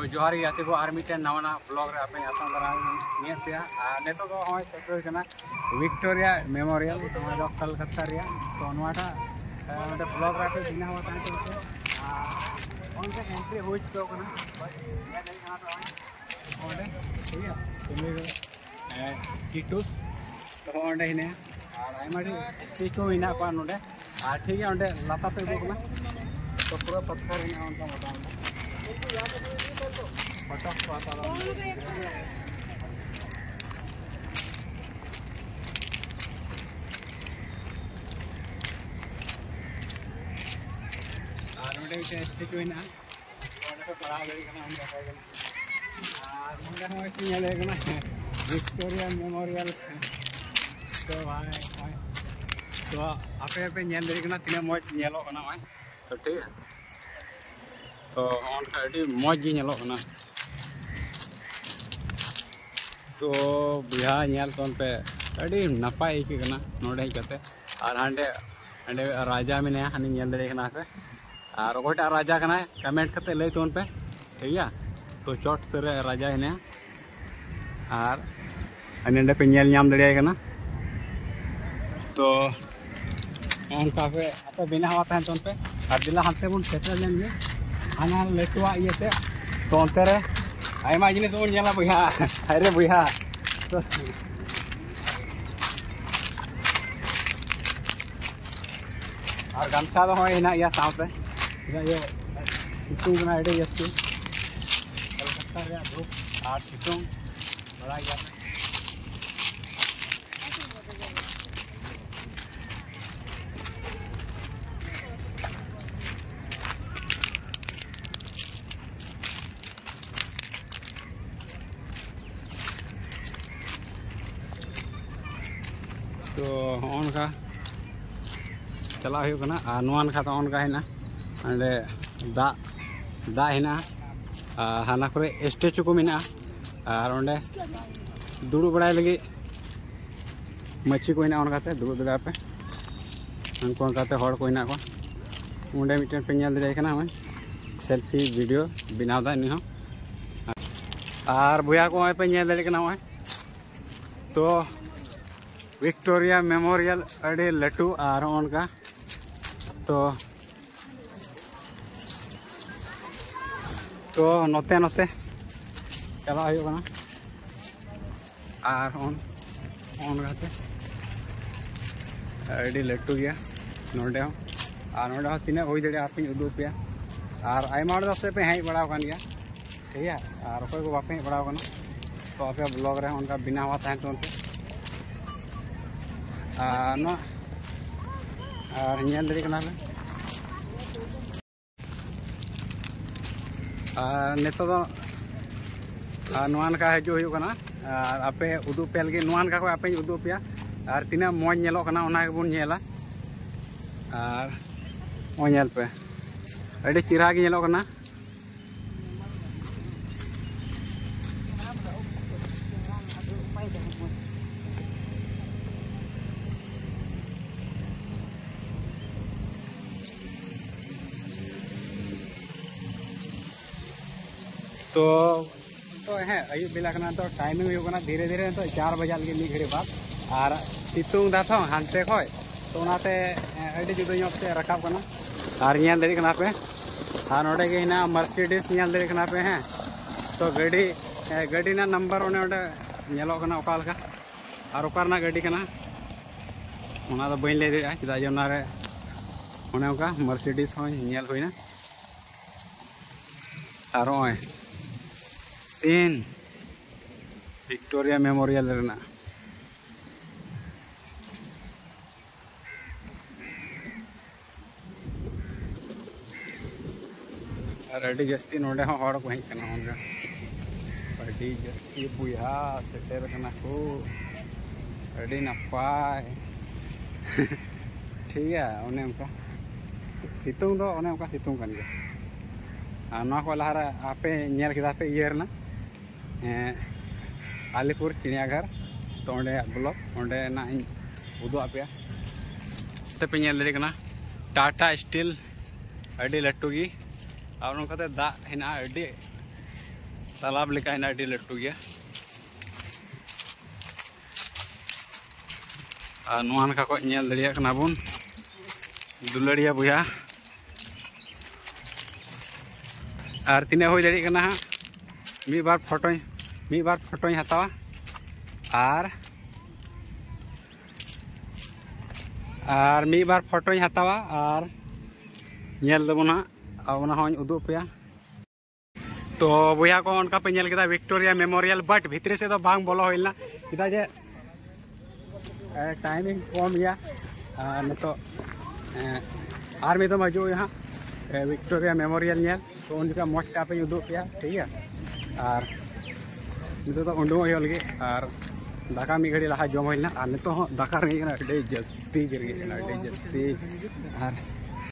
जोहार गाते को और मिट्टन नवा ब्लॉग रे आपे आसाम दारा नियत पे नेतो दो होय सेक्टर कना विक्टोरिया मेमोरियल नवा दो कलकत्ता रे तो नवाटा ओंडे ब्लॉग रे पे बिना हुआ तान तो ओंडे एंट्री होय तो कना या नहीं कना तो ओंडे ठीक है तुमे टिटूस तो ओंडे हिने और आइमाडी स्टेचू हिना को नोडे ठीक है ओंडे लाता से को कना तो पूरा पत्थर हिना ओंडे मोटा पटक पाता स्टेचू हिना पड़ा विक्टोरिया मेमोरियल तो भाई तो आपे तीन मज तो ठीक है तो मज तो बुझा तो पे नपाय इकना नोडे हजते और हांडे हांडे राजा में हानि दड़ेना पे और अकोटा राजा कना कमेंट करते लई तो पे ठीक है तो चोट तर राजा हिने और हांडे पे नाम दड़ेना तो उनका पे आपे बिना हुआ तहन पे और दिला हाथे बन सेटल लेन गे हाना लेटुआ ये से तो अंते रे आयमा जिनिस बन नेला बुया अरे बुया तो और गमछा तो होय हिना या सावते ये सितुंग ना एडे यस्ती कलकत्ता रे धूप और सितुंग बड़ा गया तो उनका चला नोनका तो उनका हिना अंडे दा हिना हाना करे स्टेचू को मिना और ओंडे दुड़ू बड़ा लगी मच्छी को हिना उनकाते दुड़ू दड़ा पे उनको उनकाते हड़ को हिना को ओंडे मिटन पे नेल दड़े कना हम सेल्फी वीडियो बनावदा नि हो और बुया को पे नेल दड़े कना हम तो विक्टोरिया मेमोरियल अड़े लटू और उनका तो नोते नोते चला और उनकाते अड़े लटू गया नोडे और नोडे तीन हुई दड़े आपे उदू पे और आयमा से पे हेज बड़ा गया ठीक है और अखोय को बापे हेज बड़ा तो आपे ब्लॉग रे उनका बिना हुआ तहन तो और नेल दड़ी कना नेतो दो नोआन का हजू हुई कना और आपे उदू पे लगे नोआन का को आपे उदू पे और तीना मज नेलो कना ओना गेबुन नेला और ओ नेल पे अड़ी चिरा गे नेलो कना तो है अयुब बेला तो टाइमिंग होना धीरे धीरे तो 4 बजे लगे मिद घड़ी बाद और सितुंग दा तो हानते खय तो उनाते अड़ी जुदा से रकाब कना और नेल दड़ी कना पे और नोडे गे हिना मर्सिडीज नेल दड़ी कना पे हैं तो गाड़ी ना नंबर ओने ओडे नेलो कना ओका लका और ओका ना गाड़ी कना ओना तो बइन ले दे चदा जे ओना रे ओने ओका मर्सिडीज हो नेल होइना और ओय सीन विक्टोरिया मेमोरियल रेना और अड़ी जस्ती नोडे हड़ को हेजना उनका अड़ी जस्ती बुया सेटेर कना को अड़ी नपाय ठीक है ओने उनका सितुंग दो ओने उनका सितुंग कन गया ना को लहारा आपे नेल किदा पे इयरना आलीपुर चिड़ियाघर तो ओंडे ब्लॉक ओंडे ना उदू पे पे नेल दड़े कना टाटा स्टील अड़ी लट्टू गी और उनकाते दा हिना अड़ी तालाब लेका है अड़ी लट्टू गया और नुआ नखा को नेल दड़िया कना बुन दुलड़िया बुया और तीना हो दड़ी कना मी बार फोटोई हतावा और मी बार फोटोई हतावा और नेल दबो ना ओना हों उदुग पे। तो बुया को उनका पे नेल केदा विक्टोरिया मेमोरियल बट भितरी से तो बांग बोलो होइलना चेदा जे टाइमिंग कम गया तो और मी तो मजू यहाँ विक्टोरिया मेमोरियल नेल तो उनका मज का पे उदुग पे ठीक है। और नितो तो उंडुग लगे और दाका मी घड़ी लहा जम होइलना और नितो दाका रेंगे जस्ती गे और